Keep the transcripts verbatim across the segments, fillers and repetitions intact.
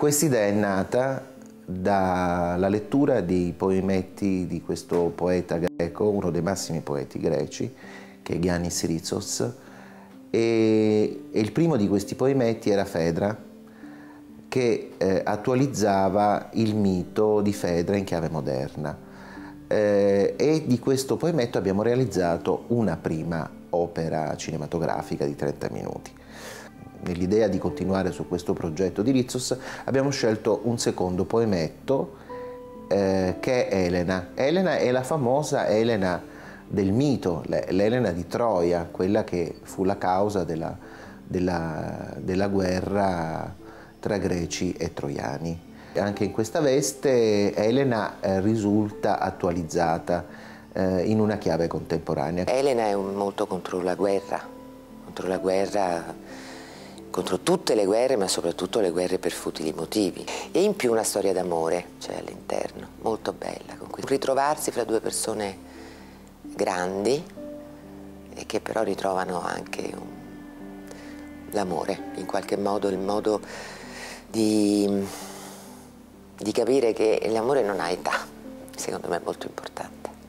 Quest'idea è nata dalla lettura dei poemetti di questo poeta greco, uno dei massimi poeti greci, che è Giannis Ritsos, e, e il primo di questi poemetti era Fedra, che eh, attualizzava il mito di Fedra in chiave moderna. Eh, e di questo poemetto abbiamo realizzato una prima opera cinematografica di trenta minuti. Nell'idea di continuare su questo progetto di Ritsos abbiamo scelto un secondo poemetto eh, che è Elena. Elena è la famosa Elena del mito, l'Elena di Troia, quella che fu la causa della, della, della guerra tra greci e troiani. Anche in questa veste Elena eh, risulta attualizzata eh, in una chiave contemporanea. Elena è un, molto contro la guerra, contro la guerra, contro tutte le guerre, ma soprattutto le guerre per futili motivi. E in più una storia d'amore c'è all'interno, molto bella, con cui ritrovarsi fra due persone grandi e che però ritrovano anche l'amore, in qualche modo il modo di, di capire che l'amore non ha età, secondo me è molto importante.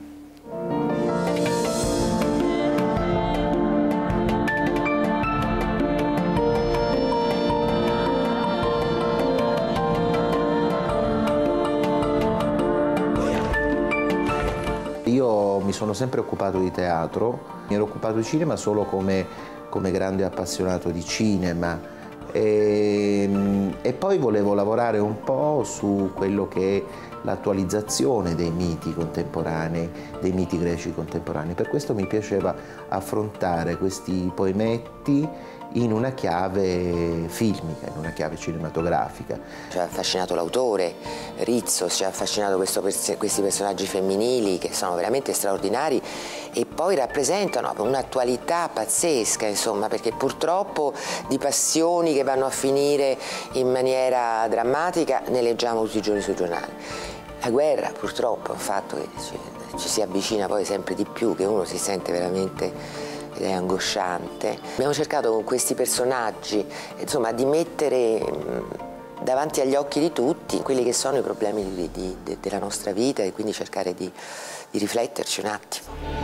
Io mi sono sempre occupato di teatro, mi ero occupato di cinema solo come, come grande appassionato di cinema e, e poi volevo lavorare un po' su quello che è l'attualizzazione dei miti contemporanei, dei miti greci contemporanei. Per questo mi piaceva affrontare questi poemetti in una chiave filmica, in una chiave cinematografica. Ci ha affascinato l'autore, Ritsos, ci ha affascinato questo, questi personaggi femminili che sono veramente straordinari e poi rappresentano un'attualità pazzesca, insomma, perché purtroppo di passioni che vanno a finire in maniera drammatica ne leggiamo tutti i giorni sui giornali. La guerra purtroppo è un fatto che ci, ci si avvicina poi sempre di più, che uno si sente veramente ed è angosciante. Abbiamo cercato con questi personaggi, insomma, di mettere mh, davanti agli occhi di tutti quelli che sono i problemi di, di, de, della nostra vita e quindi cercare di, di rifletterci un attimo.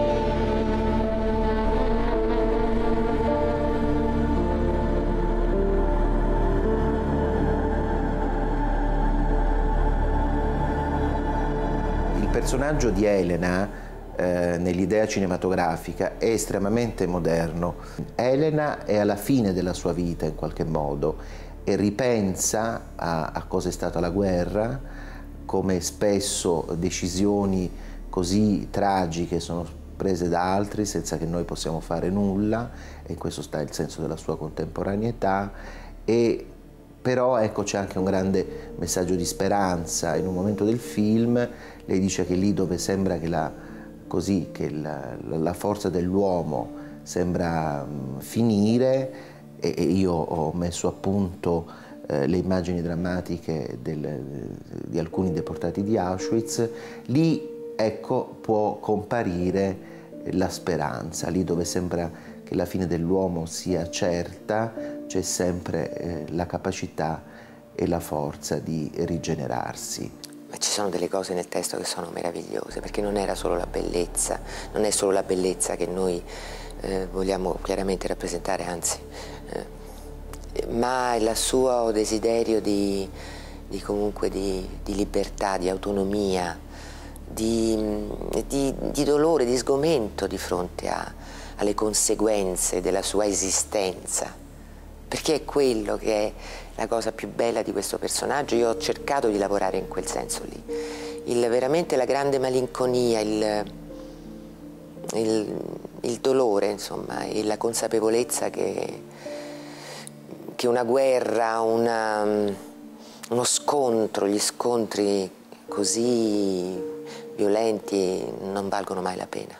Il personaggio di Elena Eh, nell'idea cinematografica è estremamente moderno. Elena è alla fine della sua vita in qualche modo e ripensa a, a cosa è stata la guerra, come spesso decisioni così tragiche sono prese da altri senza che noi possiamo fare nulla, e in questo sta il senso della sua contemporaneità. E però ecco, c'è anche un grande messaggio di speranza. In un momento del film lei dice che lì dove sembra che la così che la, la forza dell'uomo sembra mh, finire, e, e io ho messo a punto eh, le immagini drammatiche del, di alcuni deportati di Auschwitz, lì ecco può comparire la speranza, lì dove sembra che la fine dell'uomo sia certa c'è sempre eh, la capacità e la forza di rigenerarsi. Ma ci sono delle cose nel testo che sono meravigliose, perché non era solo la bellezza, non è solo la bellezza che noi eh, vogliamo chiaramente rappresentare, anzi, eh, ma il suo desiderio di, di comunque di, di libertà, di autonomia, di, di, di dolore, di sgomento di fronte a, alle conseguenze della sua esistenza, perché è quello che è la cosa più bella di questo personaggio. Io ho cercato di lavorare in quel senso lì, il, veramente la grande malinconia, il, il, il dolore, insomma, e la consapevolezza che, che una guerra, una, uno scontro, gli scontri così violenti non valgono mai la pena.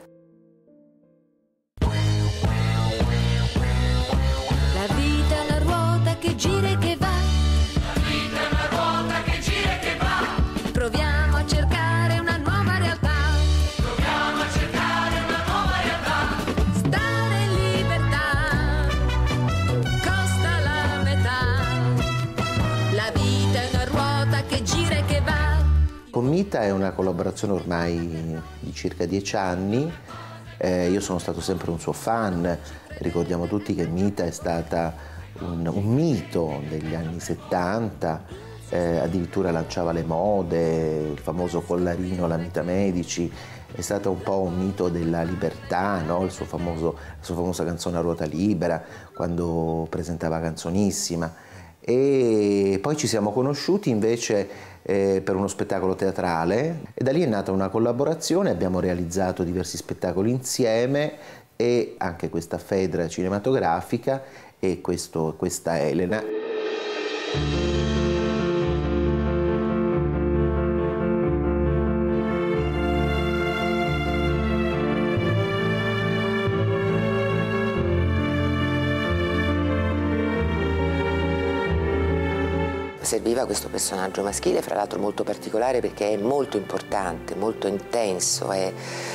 Che gira e che va, la vita è una ruota che gira e che va, proviamo a cercare una nuova realtà, proviamo a cercare una nuova realtà, stare in libertà costa la metà, la Mita è una collaborazione ormai di circa dieci anni, eh, io sono stato sempre un suo fan, ricordiamo tutti che Mita è stata un, un mito degli anni settanta, eh, addirittura lanciava le mode, il famoso collarino, la Mita Medici, è stato un po' un mito della libertà, no? Il suo famoso, la sua famosa canzone A ruota libera, quando presentava Canzonissima. E poi ci siamo conosciuti invece eh, per uno spettacolo teatrale e da lì è nata una collaborazione, abbiamo realizzato diversi spettacoli insieme e anche questa Fedra cinematografica e questo, questa Elena. Serviva questo personaggio maschile, fra l'altro molto particolare perché è molto importante, molto intenso, è...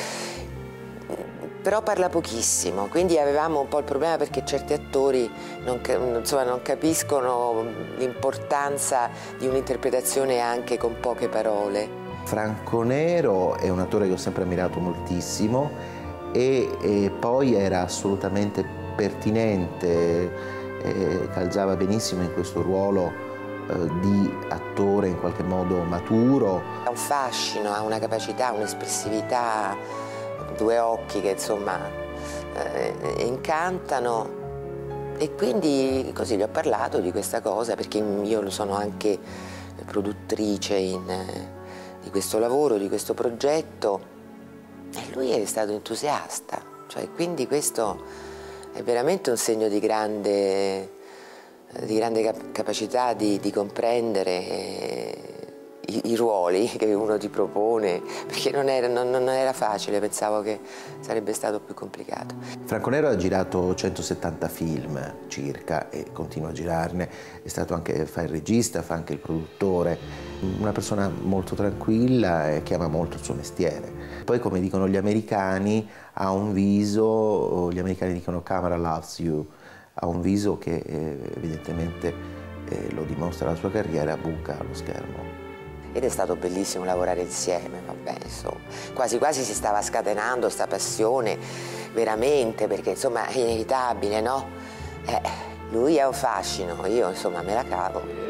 però parla pochissimo, quindi avevamo un po' il problema perché certi attori non, insomma, non capiscono l'importanza di un'interpretazione anche con poche parole. Franco Nero è un attore che ho sempre ammirato moltissimo e, e poi era assolutamente pertinente, eh, calzava benissimo in questo ruolo di attore in qualche modo maturo. Ha un fascino, ha una capacità, un'espressività, due occhi che insomma eh, incantano e quindi così gli ho parlato di questa cosa perché io sono anche produttrice in, di questo lavoro, di questo progetto e lui è stato entusiasta, cioè, quindi questo è veramente un segno di grande di grande cap capacità di, di comprendere eh, i, i ruoli che uno ti propone, perché non era, non, non era facile, pensavo che sarebbe stato più complicato. Franco Nero ha girato centosettanta film circa e continua a girarne, è stato anche, fa il regista, fa anche il produttore, una persona molto tranquilla e che ama molto il suo mestiere. Poi, come dicono gli americani, ha un viso, gli americani dicono camera loves you, ha un viso che eh, evidentemente eh, lo dimostra la sua carriera, buca allo schermo. Ed è stato bellissimo lavorare insieme, vabbè, insomma, quasi quasi si stava scatenando sta passione, veramente, perché insomma è inevitabile, no? Eh, lui ha un fascino, io insomma me la cavo.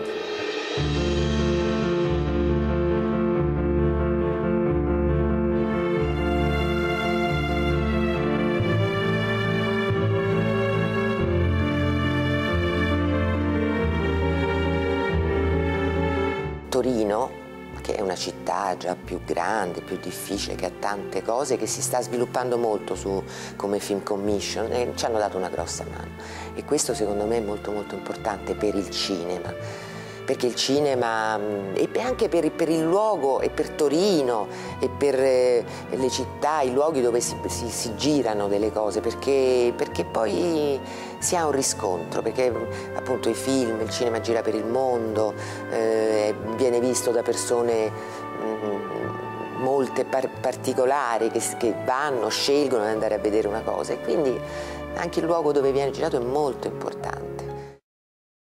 Torino, che è una città già più grande, più difficile, che ha tante cose, che si sta sviluppando molto su, come film commission e ci hanno dato una grossa mano. E questo secondo me è molto molto importante per il cinema, perché il cinema, e anche per, per il luogo, e per Torino, e per eh, le città, i luoghi dove si, si, si girano delle cose, perché, perché poi si ha un riscontro, perché appunto i film, il cinema gira per il mondo, eh, viene visto da persone mh, molte par particolari che, che vanno, scelgono di andare a vedere una cosa e quindi anche il luogo dove viene girato è molto importante.